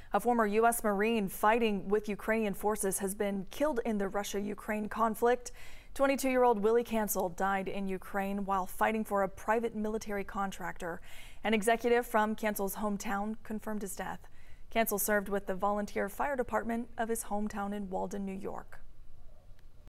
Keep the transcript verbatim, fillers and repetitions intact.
A former U S Marine fighting with Ukrainian forces has been killed in the Russia-Ukraine conflict. twenty-two-year-old Willy Cancel died in Ukraine while fighting for a private military contractor. An executive from Cancel's hometown confirmed his death. Cancel served with the volunteer fire department of his hometown in Walden, New York.